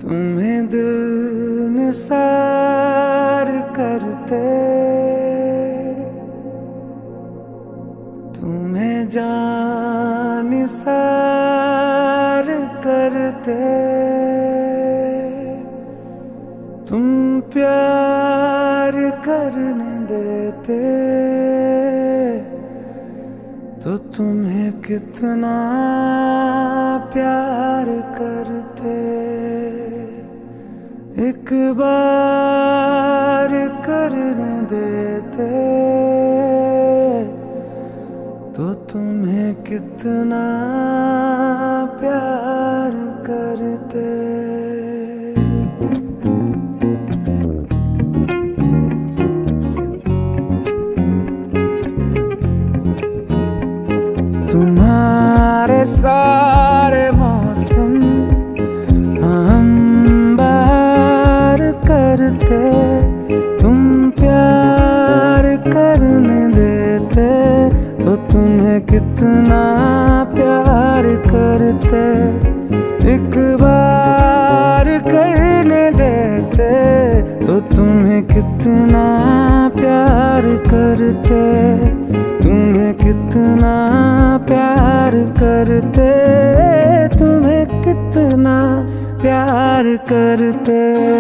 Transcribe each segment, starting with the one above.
तुम्हें दिल निसार करते, तुम्हें जान निसार करते, तुम प्यार करने देते तो तुम्हें कितना प्यार करते। एक बार करने देते तो तुम्हें कितना प्यार करते। तुम्हारे सारे मौसम हम बाहर करते, तुम प्यार करने देते तो तुम्हें कितना प्यार करते। एक बार करने देते तो तुम्हें कितना प्यार करते, तुम्हें कितना प्यार करते, तुम्हें कितना प्यार करते।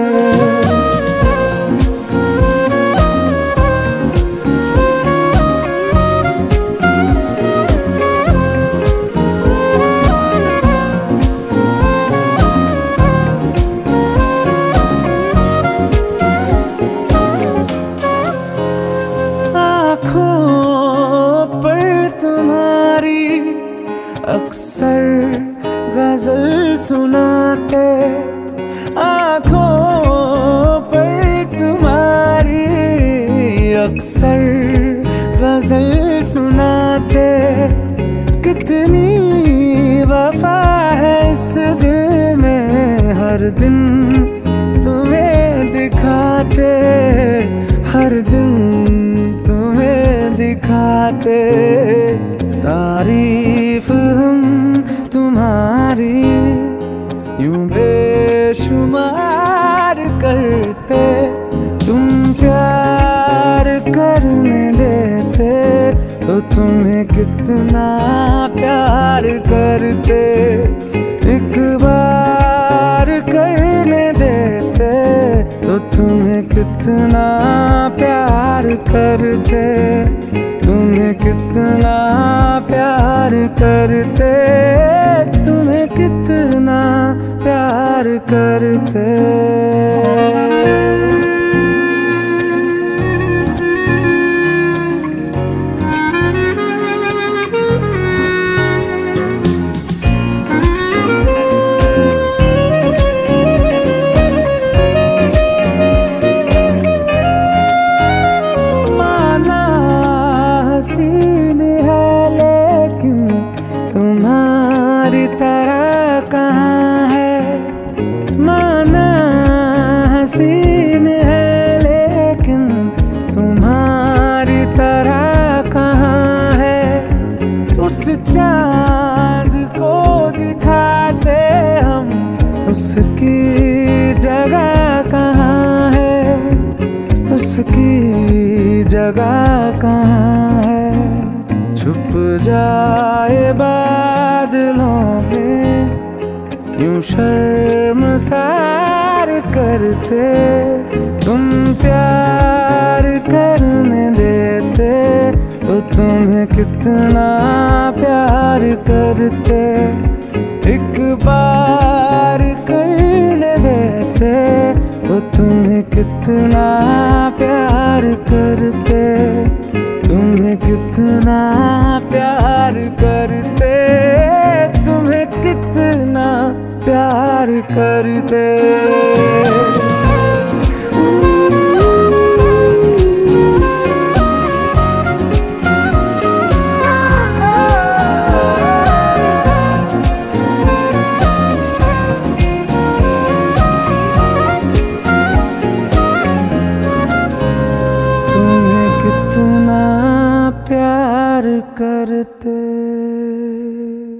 अक्सर गजल सुनाते, आँखों पर तुम्हारी अक्सर गजल सुनाते। कितनी वफा है इस दिल में, हर दिन तुम्हें दिखाते, हर दिन तुम्हें दिखाते। तारीफ हम तुम्हारी यूं बेशुमार करते, तुम प्यार करने देते तो तुम्हें कितना प्यार करते। एक बार करने देते तो तुम्हें कितना प्यार करते, तुम्हें कितना प्यार करते, तुम्हें कितना प्यार करते। हसीन है लेकिन तुम्हारी तरह कहाँ है, माना हसीन है लेकिन तुम्हारी तरह कहाँ है। उस चांद को दिखाते हम, उसकी जगह कहाँ है, उसकी जगह कहाँ है। छुप जाए बादलों में यूं शर्मसार करते, तुम प्यार करने देते तो तुम्हें कितना प्यार करते। एक बार करने देते तो तुम्हें कितना प्यार करते, तुम्हें कितना प्यार करते, तुम्हें कितना प्यार करते। कितना प्यार करते।